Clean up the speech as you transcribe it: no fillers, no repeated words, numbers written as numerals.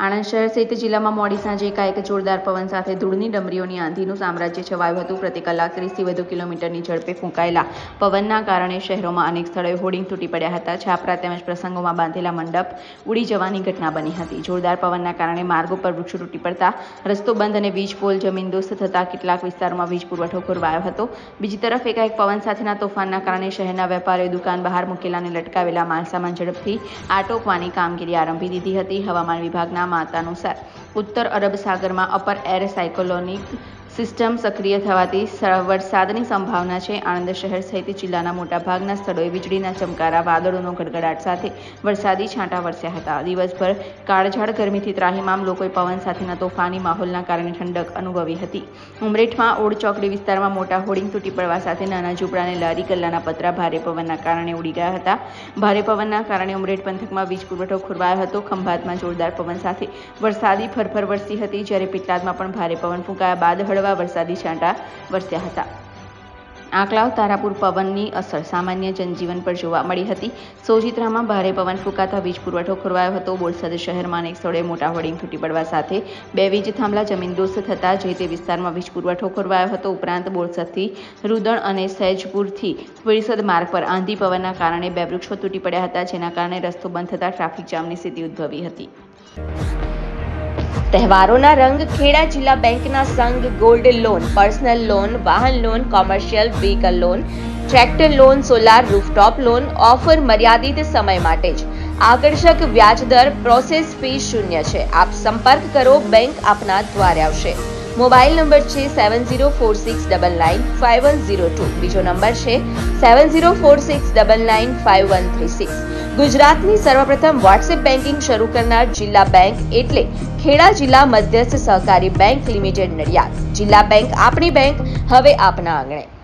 આણંદ શહેર સહિત જિલ્લામાં મોડી સાંજે એકાએક જોરદાર પવન સાથે ધૂળની ડમરીઓની આંધીનું સામ્રાજ્ય છવાયું હતું. પ્રતિ કલાક 30થી વધુ કિલોમીટરની ઝડપે ફૂંકાયેલા પવનના કારણે શહેરોમાં અનેક સ્થળોએ હોર્ડિંગ તૂટી પડ્યા હતા. છાપરા તેમજ પ્રસંગોમાં બાંધેલા મંડપ ઉડી જવાની ઘટના બની હતી. જોરદાર પવનના કારણે માર્ગો પર વૃક્ષો તૂટી પડતા રસ્તો બંધ અને વીજ પોલ જમીનદોસ્ત થતા કેટલાક વિસ્તારોમાં વીજ પુરવઠો ખોરવાયો હતો. બીજી તરફ એકાએક પવન સાથેના તોફાનના કારણે શહેરના વેપારીઓએ દુકાન બહાર મૂકેલા અને લટકાવેલા માલસામાન ઝડપથી આટોકવાની કામગીરી આરંભી દીધી હતી. હવામાન વિભાગના મતાનુસાર ઉત્તર અરબ સાગરમાં અપર એર સાયક્લોનિક સિસ્ટમ સક્રિય થવાથી વરસાદની સંભાવના છે. આણંદ શહેર સહિત જિલ્લાના મોટાભાગના સ્થળોએ વીજળીના ચમકારા, વાદળોનો ગડગડાટ સાથે વરસાદી છાંટા વરસ્યા હતા. દિવસભર કાળઝાળ ગરમીથી ત્રાહિમામ લોકોએ પવન સાથેના તોફાની માહોલના કારણે ઠંડક અનુભવી હતી. ઉમરેઠમાં ઓડ ચોકડી વિસ્તારમાં મોટા હોર્ડિંગ તૂટી પડવા સાથે નાના ઝૂંપડા અને લારી ગલ્લાના પતરા ભારે પવનના કારણે ઉડી ગયા હતા. ભારે પવનના કારણે ઉમરેઠ પંથકમાં વીજ પુરવઠો ખોરવાયો હતો. ખંભાતમાં જોરદાર પવન સાથે વરસાદી ફરફર વરસી હતી, જ્યારે પેટલાદમાં પણ ભારે પવન ફૂંકાયા બાદ હળવા વરસાદી છાંટા વરસ્યા હતા. આંકલાવ તારાપુર પવનની અસર સામાન્ય જનજીવન પર જોવા મળી હતી. સોજિત્રામાં ભારે પવન ફૂંકાતા વીજ પુરવઠો ખોરવાયો હતો. બોરસદ શહેરમાં અનેક સ્થળોએ મોટા હોર્ડિંગ તૂટી પડવા સાથે 2 વીજ થાંભલા જમીનદોસ્ત થતા જે તે વિસ્તારમાં વીજ પુરવઠો ખોરવાયો હતો. ઉપરાંત બોરસદથી રૂદણ અને સહેજપુરથી બોરસદ માર્ગ પર આંધી પવનના કારણે 2 વૃક્ષો તૂટી પડ્યા હતા, જેના કારણે રસ્તો બંધ થતા ટ્રાફિક જામની સ્થિતિ ઉદ્ભવી હતી. તહેવારોના રંગ ખેડા જિલ્લા બેંકના સંઘ ગોલ્ડ લોન, પર્સનલ લોન, વાહન loan, commercial vehicle loan, tractor loan, solar rooftop loan offer મર્યાદિત સમય માટે જ. આકર્ષક વ્યાજદર, પ્રોસેસ ફી શૂન્ય છે. આપ સંપર્ક કરો, બેંક આપના દ્વારે આવશે. મોબાઈલ નંબર છે 7046995102. બીજો નંબર છે 7046995136. ગુજરાતની સર્વપ્રથમ વોટ્સએપ બેન્કિંગ શરૂ કરનાર જિલ્લા બેંક એટલે ખેડા જિલ્લા મધ્યસ્થ સહકારી બેંક લિમિટેડ નડિયાદ. જિલ્લા બેંક આપણી બેંક, હવે આપના આંગણે.